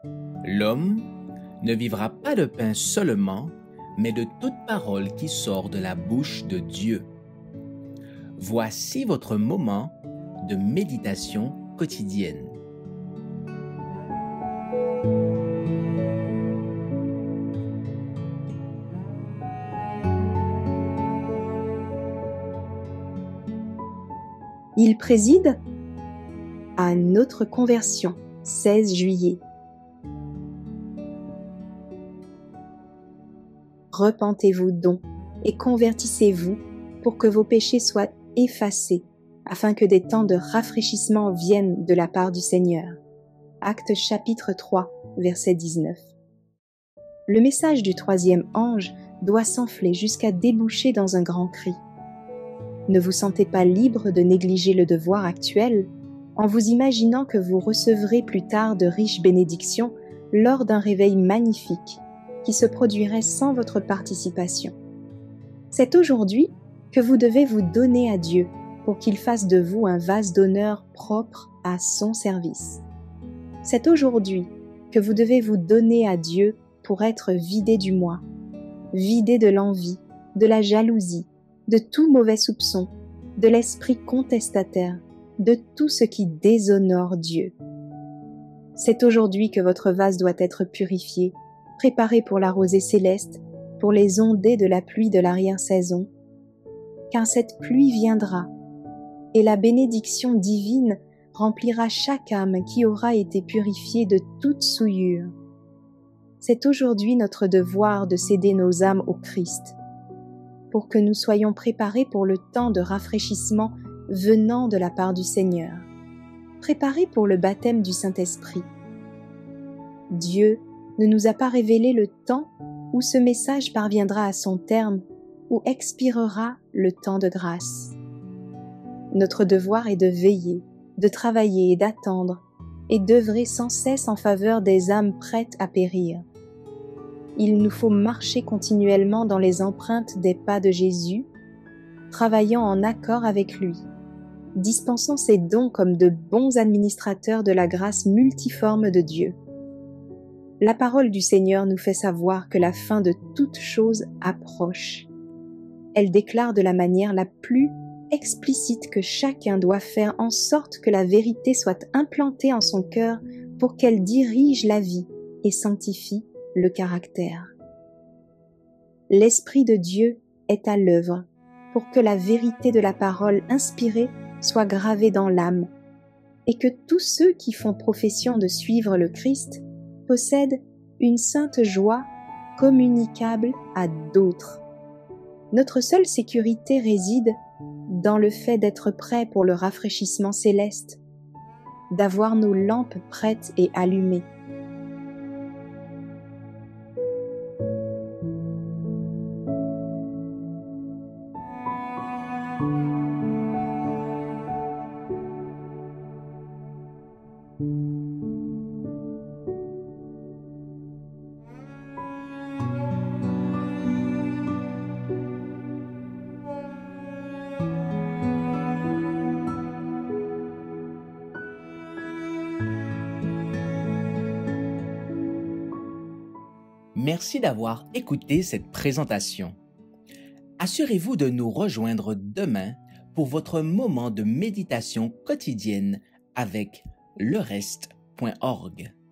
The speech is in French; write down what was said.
L'homme ne vivra pas de pain seulement, mais de toute parole qui sort de la bouche de Dieu. Voici votre moment de méditation quotidienne. Il préside à notre conversion, 16 juillet. Repentez-vous donc et convertissez-vous pour que vos péchés soient effacés, afin que des temps de rafraîchissement viennent de la part du Seigneur. Actes chapitre 3, verset 19. Le message du troisième ange doit s'enfler jusqu'à déboucher dans un grand cri. Ne vous sentez pas libre de négliger le devoir actuel en vous imaginant que vous recevrez plus tard de riches bénédictions lors d'un réveil magnifique qui se produirait sans votre participation. C'est aujourd'hui que vous devez vous donner à Dieu pour qu'il fasse de vous un vase d'honneur propre à son service. C'est aujourd'hui que vous devez vous donner à Dieu pour être vidé du moi, vidé de l'envie, de la jalousie, de tout mauvais soupçon, de l'esprit contestataire, de tout ce qui déshonore Dieu. C'est aujourd'hui que votre vase doit être purifié, préparé pour la rosée céleste, pour les ondées de la pluie de l'arrière-saison, car cette pluie viendra, et la bénédiction divine remplira chaque âme qui aura été purifiée de toute souillure. C'est aujourd'hui notre devoir de céder nos âmes au Christ, pour que nous soyons préparés pour le temps de rafraîchissement venant de la part du Seigneur, préparés pour le baptême du Saint-Esprit. Dieu ne nous a pas révélé le temps où ce message parviendra à son terme, où expirera le temps de grâce. Notre devoir est de veiller, de travailler et d'attendre, et d'œuvrer sans cesse en faveur des âmes prêtes à périr. Il nous faut marcher continuellement dans les empreintes des pas de Jésus, travaillant en accord avec lui, dispensant ses dons comme de bons administrateurs de la grâce multiforme de Dieu. La parole du Seigneur nous fait savoir que la fin de toute chose approche. Elle déclare de la manière la plus explicite que chacun doit faire en sorte que la vérité soit implantée en son cœur pour qu'elle dirige la vie et sanctifie le caractère. L'Esprit de Dieu est à l'œuvre pour que la vérité de la parole inspirée soit gravée dans l'âme et que tous ceux qui font profession de suivre le Christ possèdent une sainte joie communicable à d'autres. Notre seule sécurité réside dans le fait d'être prêts pour le rafraîchissement céleste, d'avoir nos lampes prêtes et allumées. Merci d'avoir écouté cette présentation. Assurez-vous de nous rejoindre demain pour votre moment de méditation quotidienne avec lereste.org.